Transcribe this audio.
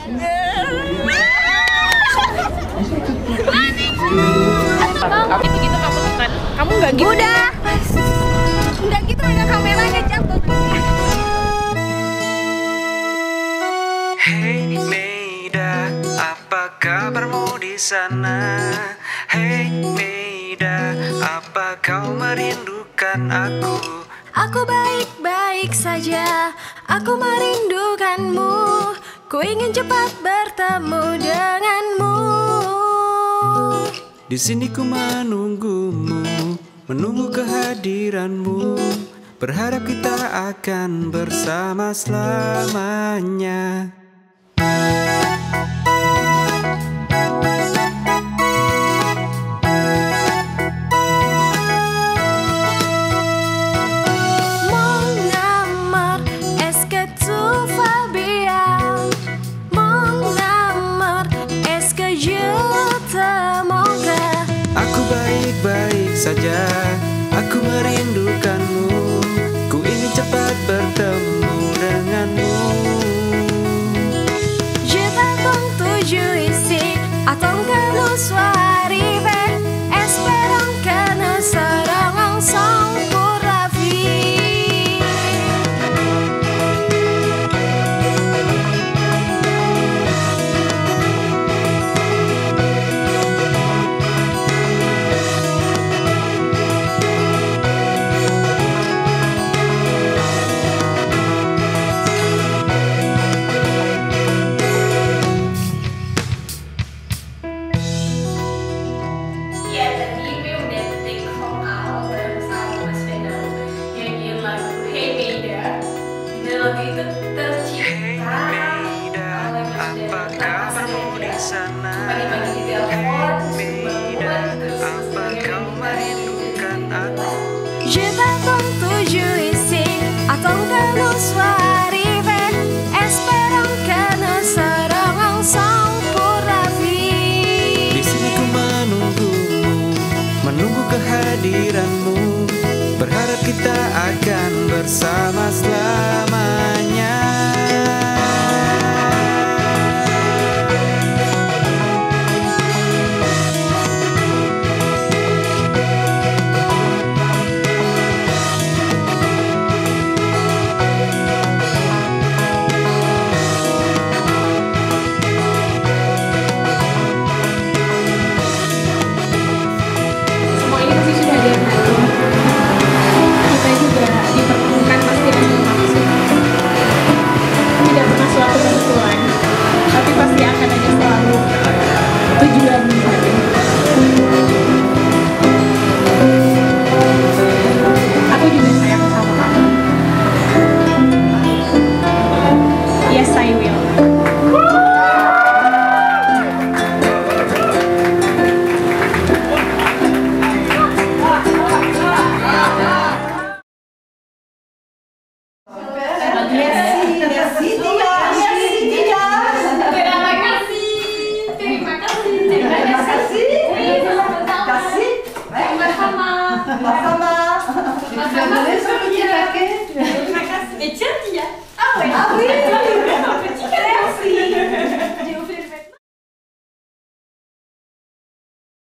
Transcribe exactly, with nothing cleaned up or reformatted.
Kamu gitu kamu kan? Kamu nggak gitu? Udah, udah gitu megang kameranya jatuh. Hey Meida, apa kabarmu di sana? Hey Meida, apa kau merindukan aku? Aku baik-baik saja, aku merindukanmu. Ku ingin cepat bertemu denganmu. Di sini ku menunggumu, menunggu kehadiranmu. Berharap kita akan bersama selamanya. Baik saja, aku merindukanmu. Ku ingin cepat bertemu denganmu. Je t'attends toujours ici, attends que nous soyons arrivés. Espérons que nous serons ensemble pour la vie. Hey Meida, apa kabarmu di sana? Hey Meida, apa kau merindukan aku? Je t'attends toujours ici, attends que nous soyons arrivés. Espérons que nous serons ensemble pour la vie. Di sini ku menunggumu, menunggu kehadiranmu. Berharap kita akan bersama selamanya.